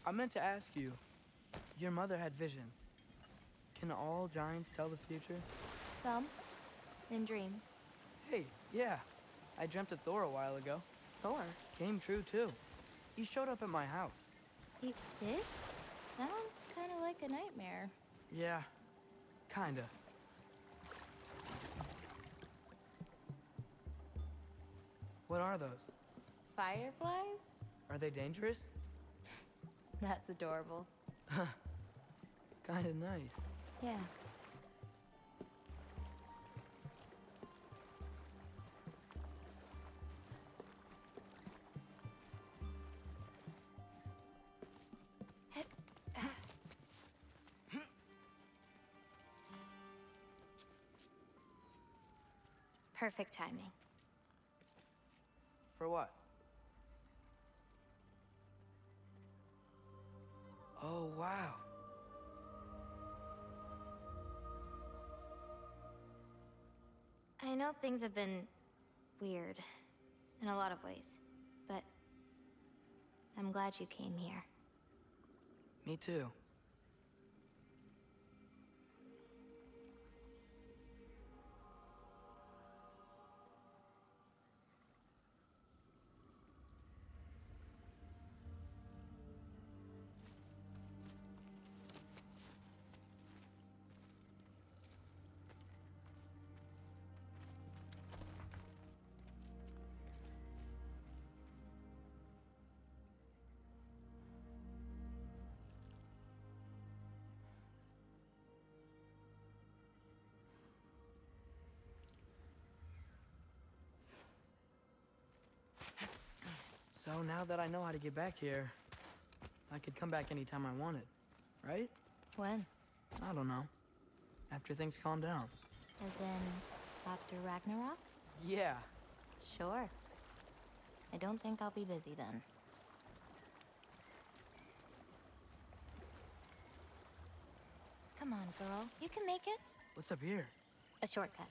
I meant to ask you, your mother had visions. Can all giants tell the future? Some. In dreams. Hey, yeah. I dreamt of Thor a while ago. Thor? Came true, too. He showed up at my house. He did? Sounds kind of like a nightmare. Yeah, kinda. What are those? Fireflies? Are they dangerous? That's adorable. Kinda nice. Yeah. Perfect timing. For what? Oh, wow. I know things have been weird in a lot of ways, but I'm glad you came here. Me too. So now that I know how to get back here, I could come back anytime I wanted, right? When? I don't know. After things calm down. As in, after Ragnarok? Yeah. Sure. I don't think I'll be busy then. Come on, girl. You can make it. What's up here? A shortcut.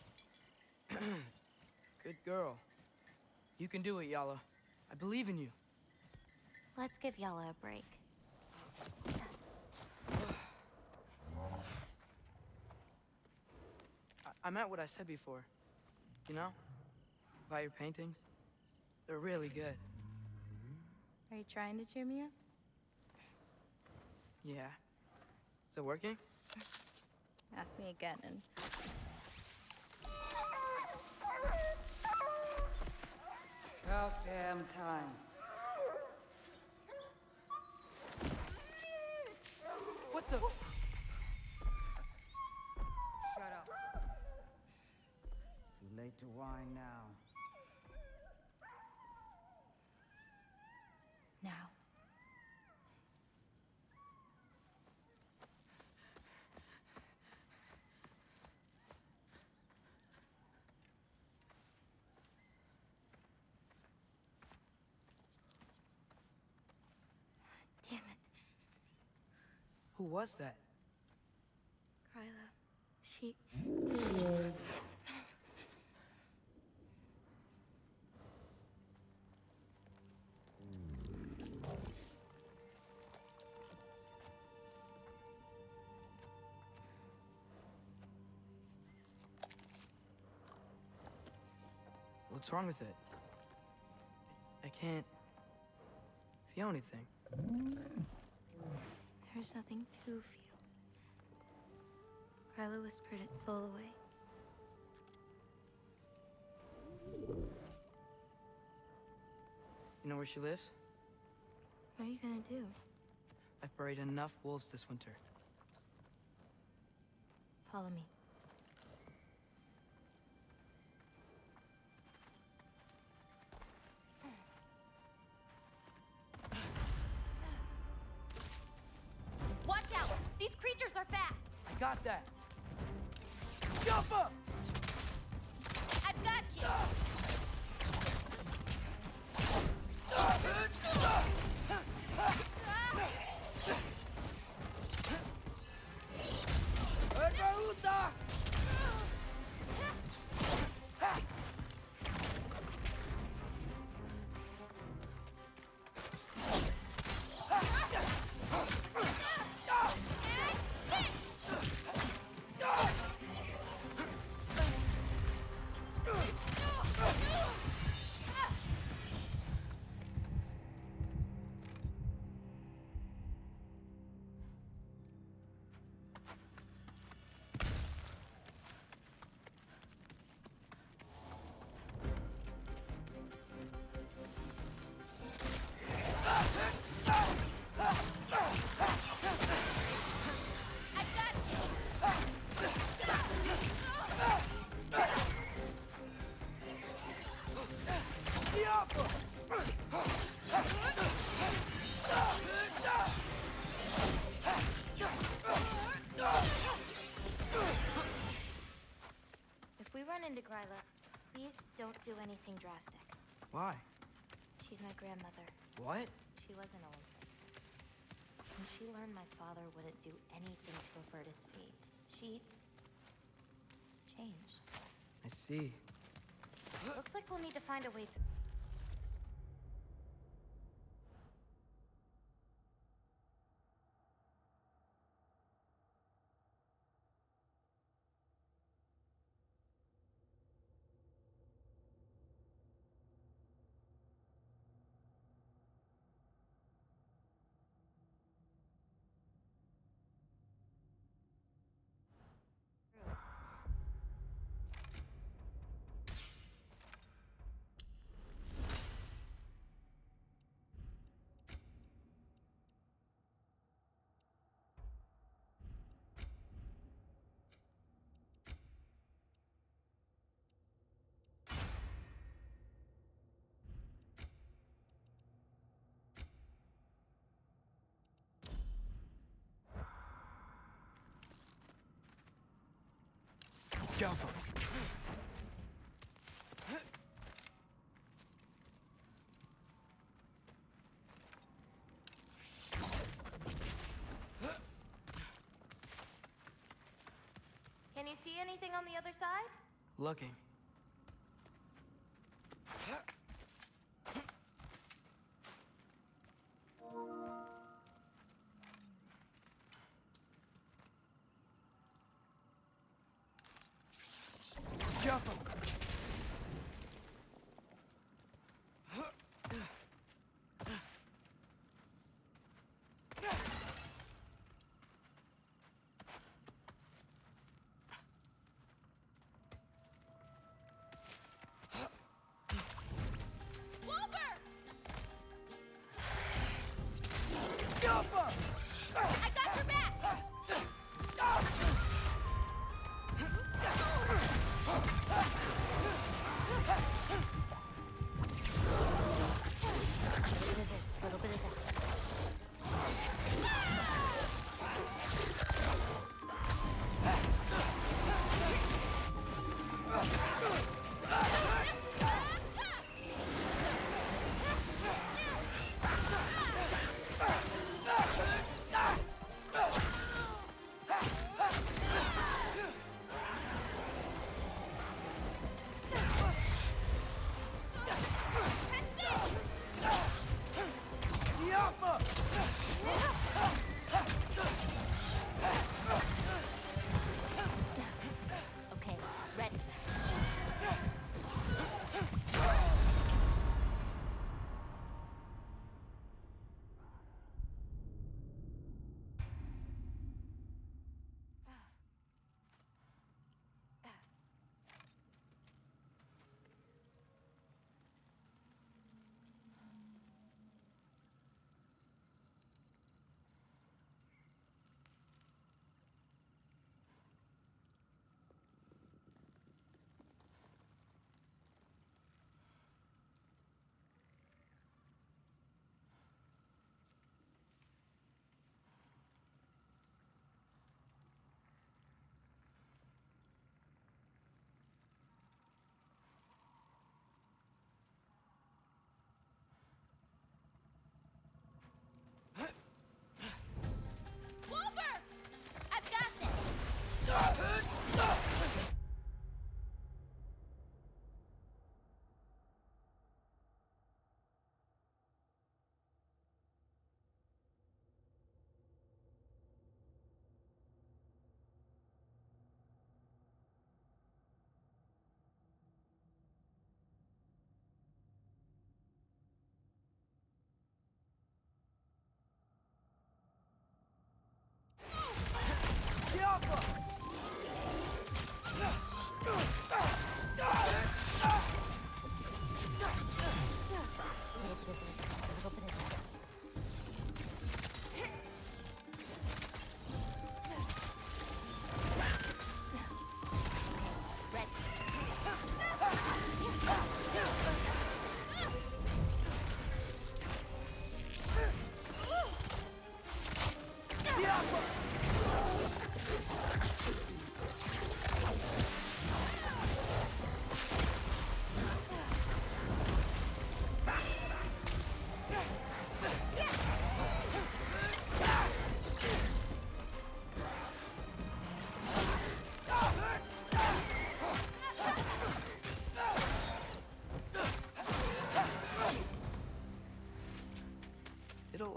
Good girl. You can do it, Yala. I believe in you. Let's give Yala a break. I meant what I said before. You know? About your paintings. They're really good. Are you trying to cheer me up? Yeah. Is it working? Ask me again and... About damn time. What the? Shut up. Too late to whine now. Now. Damn it. Who was that? Grýla. She... What's wrong with it? I can't feel anything. There's nothing to feel. Grýla whispered its soul away. You know where she lives? What are you gonna do? I've buried enough wolves this winter. Follow me. Watch out! These creatures are fast! I got that! Jump up! I've got you! If we run into Grýla, please don't do anything drastic. Why? She's my grandmother. What? She wasn't always like this. When she learned my father wouldn't do anything to avert his fate, she changed. I see. Looks like we'll need to find a way through. Careful. Can you see anything on the other side? Looking. Careful. I got your back!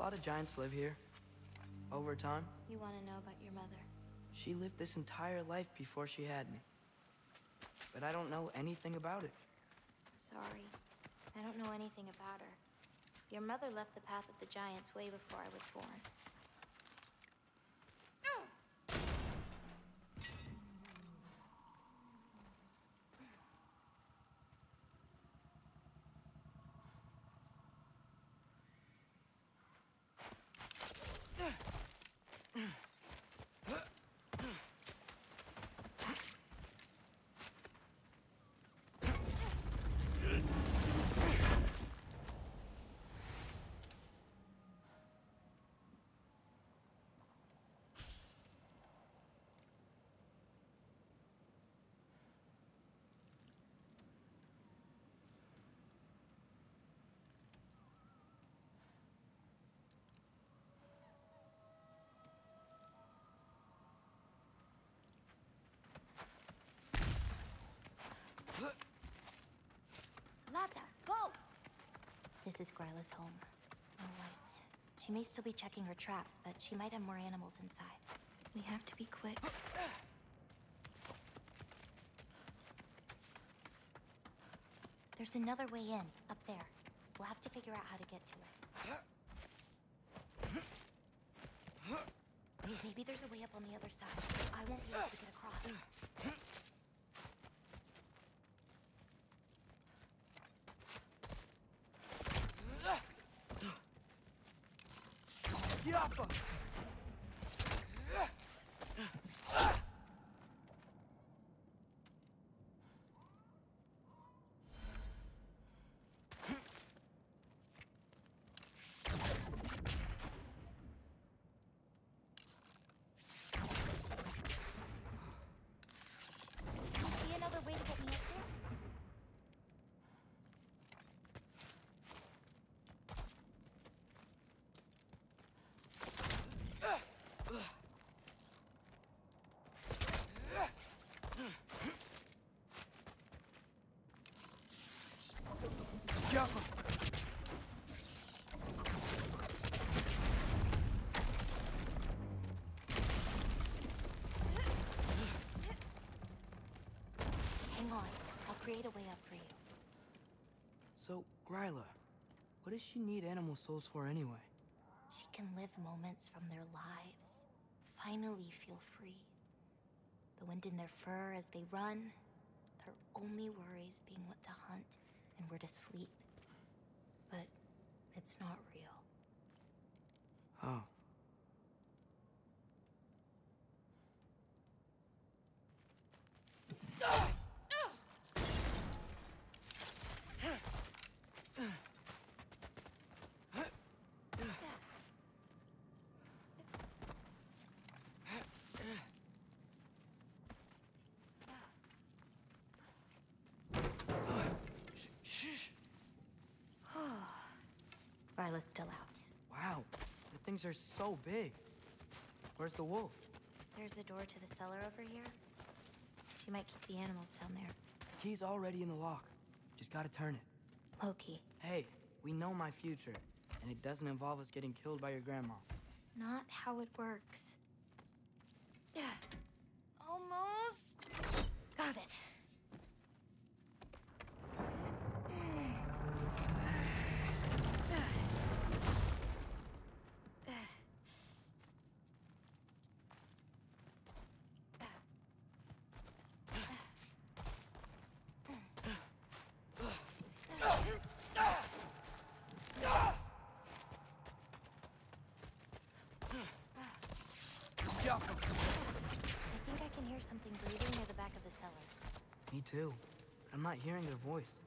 lot of giants live here. Over time. You want to know about your mother? She lived this entire life before she had me. But I don't know anything about it. Sorry. I don't know anything about her. Your mother left the path of the giants way before I was born. Go! This is Grýla's home. No lights. She may still be checking her traps, but she might have more animals inside. We have to be quick. There's another way in, up there. We'll have to figure out how to get to it. Maybe there's a way up on the other side. I won't be able to get across. See another way to get me up there? Hang on. I'll create a way up for you. So, Grýla, what does she need animal souls for anyway? She can live moments from their lives. Finally feel free. The wind in their fur as they run. Their only worries being what to hunt and where to sleep. But it's not real. Oh. Grýla's still out. Wow, the things are so big. Where's the wolf? There's a door to the cellar over here. She might keep the animals down there. The key's already in the lock. Just gotta turn it. Loki. Hey, we know my future, and it doesn't involve us getting killed by your grandma. Not how it works. Almost. Got it. I think I can hear something breathing near the back of the cellar. Me too. But I'm not hearing their voice.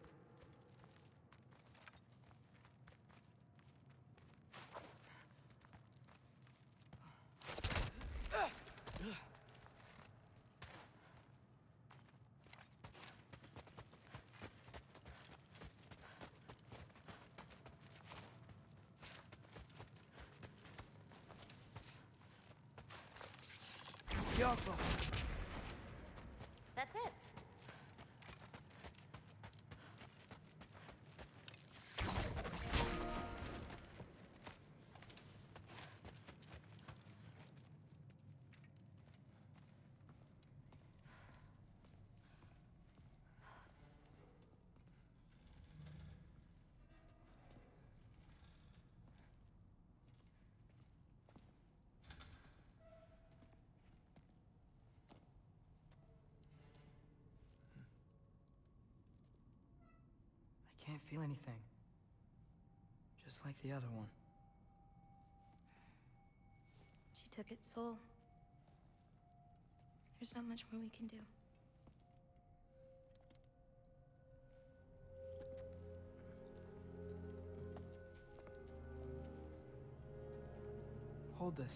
That's it. can't feel anything. Just like the other one. She took its soul. There's not much more we can do. Hold this.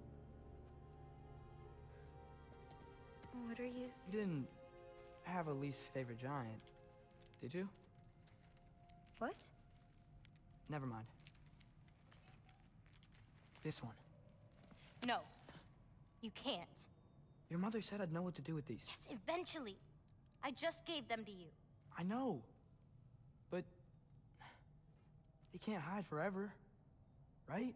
What are you? You didn't have a least favorite giant, did you? What? Never mind. This one. No. You can't. Your mother said I'd know what to do with these. Yes, eventually. I just gave them to you. I know. But... they can't hide forever. Right?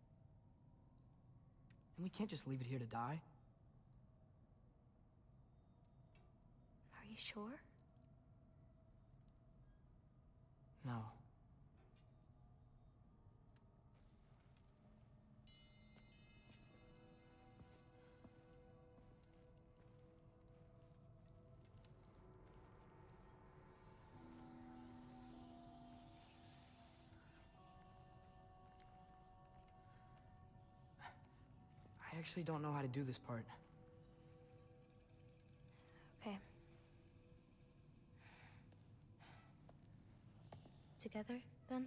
And we can't just leave it here to die. Are you sure? No. I actually don't know how to do this part. Okay. Together, then?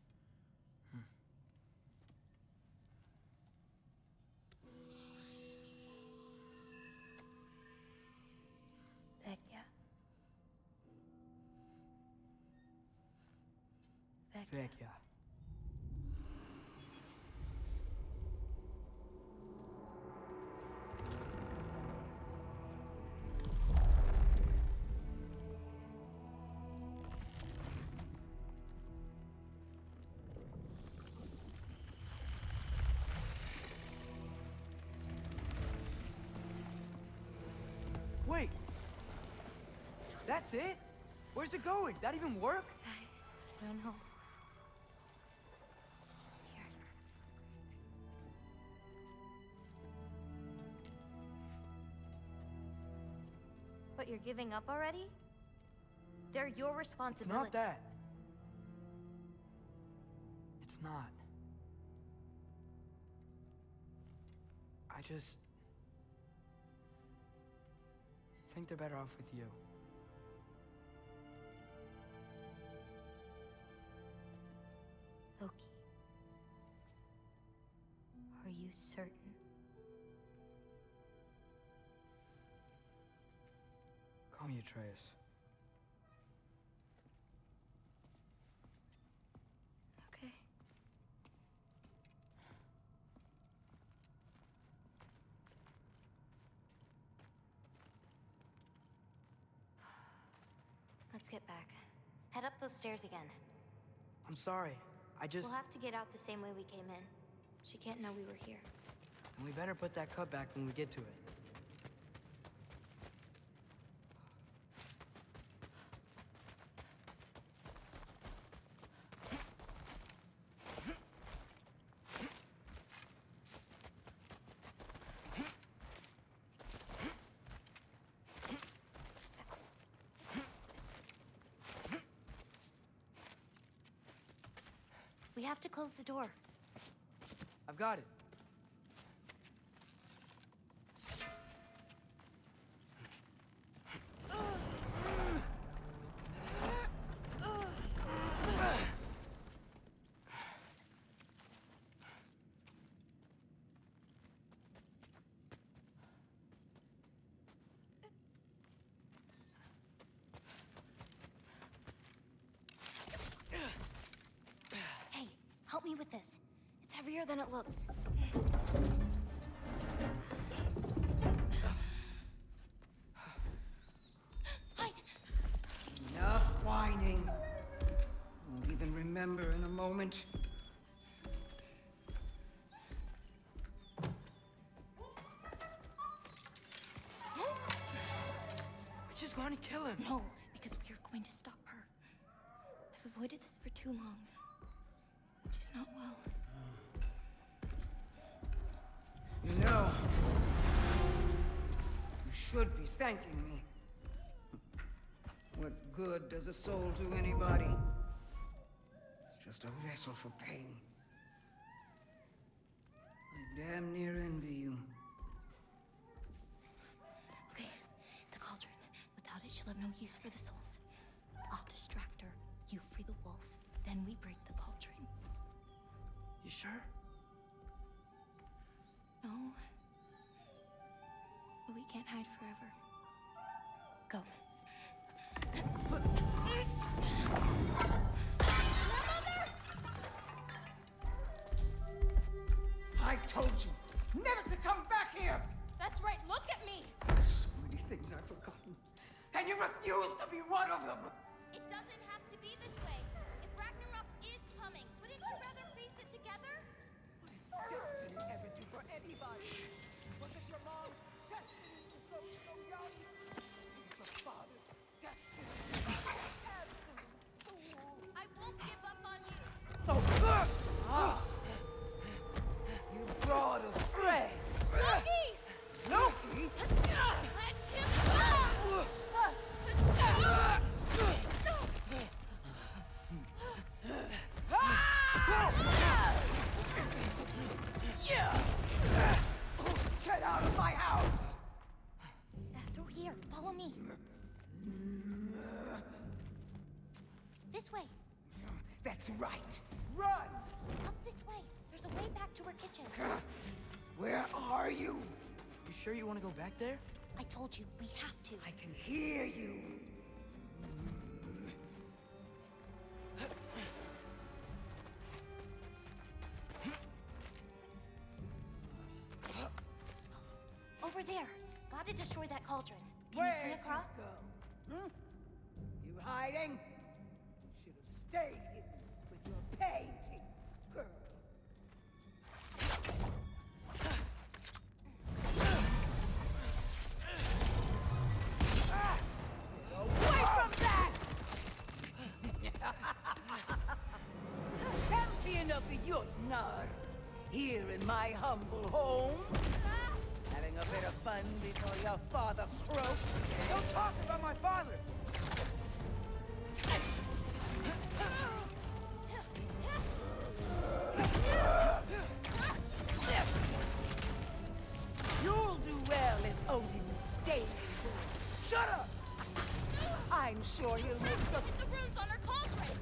Vecchia. Vecchia. Wait! That's it? Where's it going? That even work? I don't know. Here. But you're giving up already? They're your It's responsibility. not that. It's not. I just... think they're better off with you. Loki. Are you certain? Call me Atreus. Okay. Let's get back. Head up those stairs again. I'm sorry. I just... We'll have to get out the same way we came in. She can't know we were here. And we better put that cut back when we get to it. We have to close the door. I've got it. Hey, help me with this. It's heavier than it looks. Hide! Enough whining. Won't even remember in a moment. We're just going to kill him. No, because we are going to stop her. I've avoided this for too long. She's not well. You know, you should be thanking me. What good does a soul do anybody? Just a vessel for pain. I damn near envy you. Okay, the cauldron. Without it, she'll have no use for the souls. I'll distract her. You free the wolf. Then we break the cauldron. You sure? No. But we can't hide forever. Go. I told you never to come back here! That's right, look at me! So many things I've forgotten. And you refuse to be one of them! It doesn't have to be this way. If Ragnarok is coming, wouldn't you rather face it together? What did destiny ever do for anybody? Was it your mom's destiny to grow so young? Was it your father's destiny? I won't give up on you. You brought a friend! Loki! Loki? Let him go! Get out of my house! Through here, follow me. This way. That's right. Run! Up this way. There's a way back to her kitchen. Where are you? You sure you want to go back there? I told you, we have to. I can hear you. Over there. Gotta destroy that cauldron. Can you Where'd swing across? You go? You hiding? Should have stayed hidden with your paintings, girl. Away from that! Champion of the Jotnar, here in my humble home. Having a bit of fun before your father croaks. Don't talk about my father! You'll do well as Odin's staying. Shut up! I'm sure he'll make some Look at the runes on her cauldron!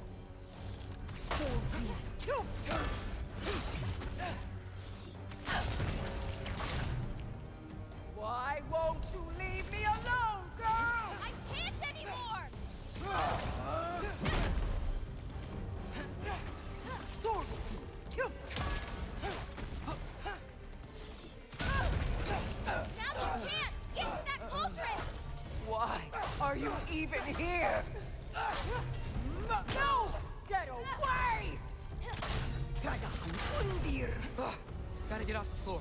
Why won't you leave me alone, girl? I can't anymore! Sword! Kill! Now's your chance! Get to that cauldron! Why are you even here? No! Get away! Gotta get off the floor.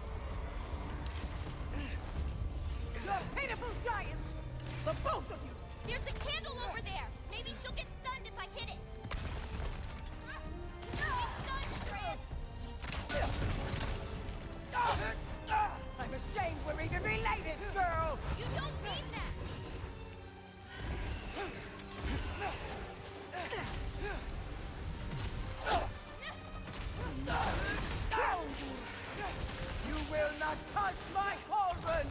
The pitiful giants! The both of you! There's a candle over there! Maybe she'll get stunned if I hit it! Get stunned, Chris! I'm ashamed we're even related, girl! You don't mean that! You will not touch my cauldron!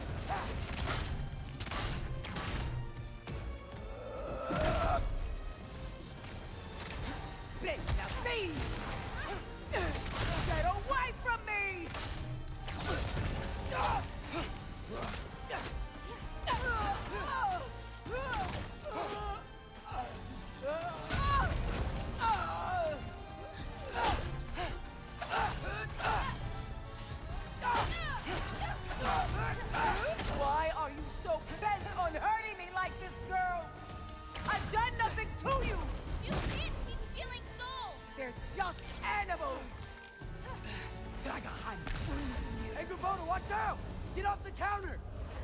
Bitch, now feed! Get away from me! Why are you so bent on hurting me like this, girl? I've done nothing to you! You can't keep stealing souls! They're just animals! Hey, Kubota, watch out! Get off the counter!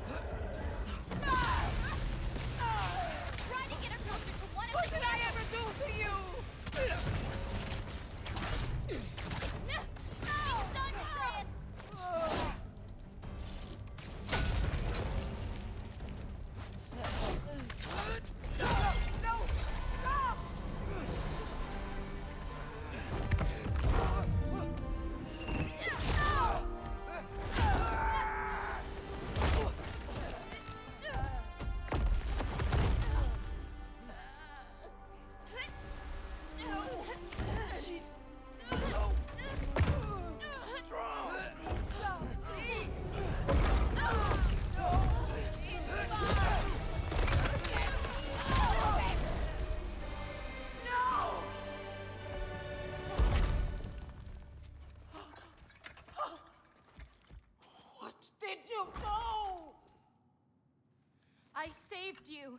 Try to get her closer to one of What the did I ever do to you? Be stunned, Chris! No! Stop! you do? I saved you.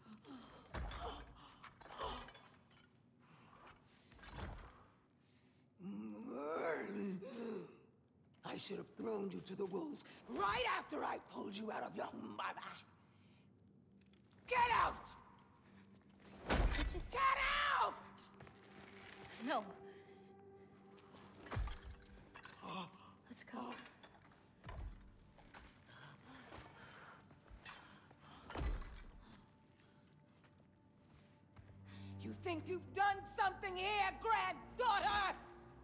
I should have thrown you to the wolves right after I pulled you out of your mother. Get out! Just... Get out! No. Let's go. You think you've done something here, granddaughter?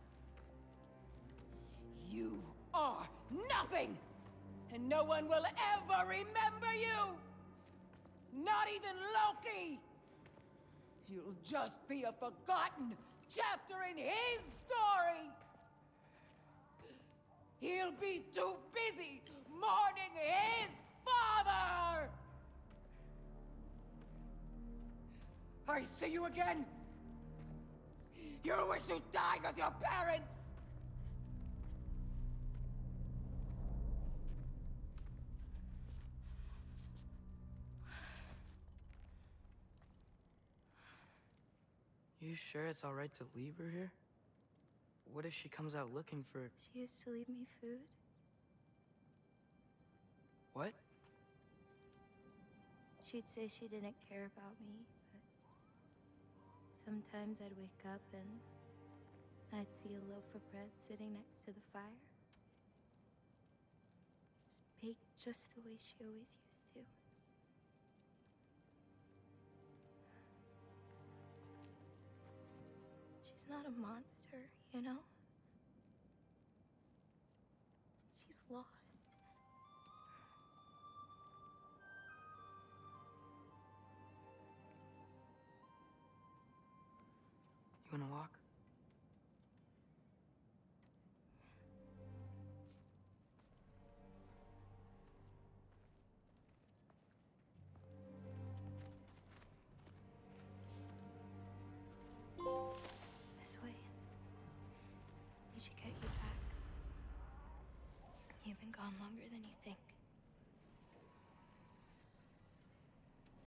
You are nothing! And no one will ever remember you! Not even Loki! You'll just be a forgotten chapter in his story! He'll be too busy mourning his father! I see you again! You'll wish you died with your parents! You sure it's all right to leave her here? What if she comes out looking for... She used to leave me food. What? She'd say she didn't care about me, but sometimes I'd wake up and I'd see a loaf of bread sitting next to the fire. Just baked just the way she always used to. She's not a monster, you know? She's lost. You wanna walk? This way. We should get you back. You've been gone longer than you think.